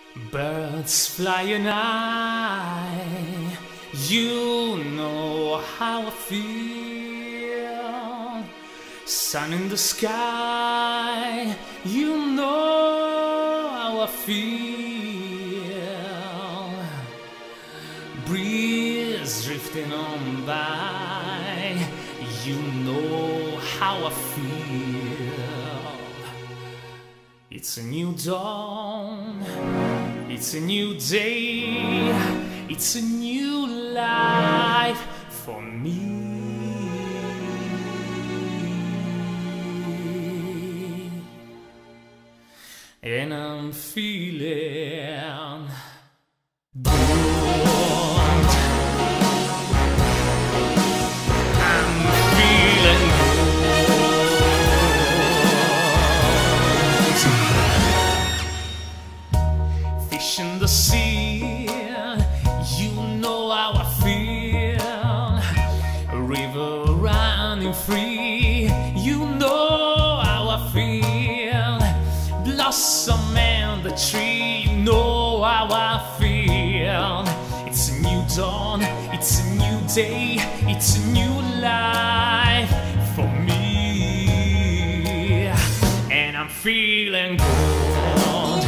Birds flying high, you know how I feel. Sun in the sky, you know how I feel. Breeze drifting on by, you know how I feel. It's a new dawn, it's a new day, it's a new life for me. And I'm feeling good. I'm feeling good. Fish in the sea, you know how I feel. A river running free, you know how I feel. Blossom and the tree, you know how I feel. It's a new dawn, it's a new day, it's a new life for me. And I'm feeling good.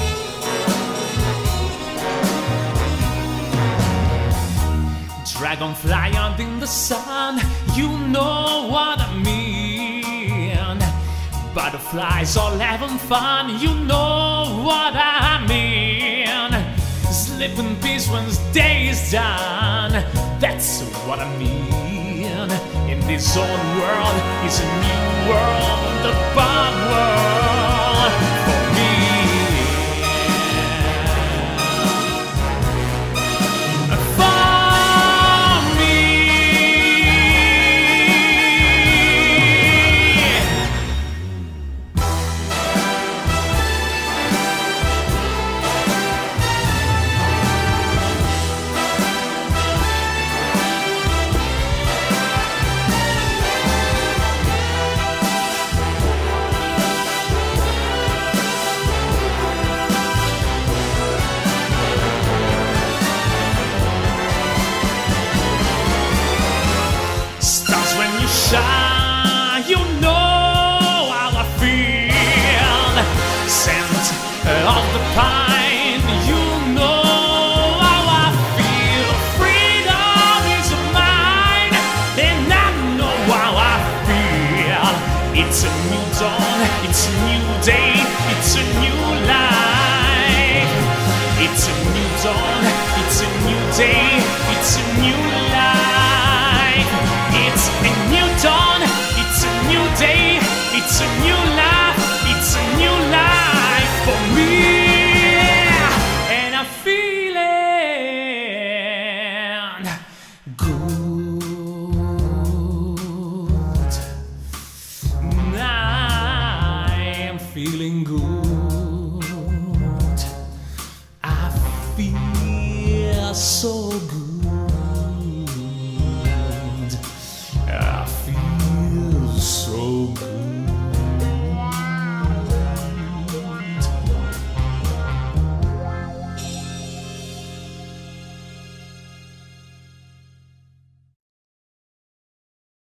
Dragonfly out in the sun, you know what I mean. Butterflies all having fun, you know what I mean. Sleep in peace when the day is done, that's what I mean. In this old world, it's a new world, a fun world for me. You know how I feel. Scent of the pine, you know how I feel. Freedom is mine, and I know how I feel. It's a new dawn, it's a new day, it's a new life. It's a new dawn, it's a new day, it's a new life. It's a new dawn, it's a new day, it's a new life, it's a new life for me.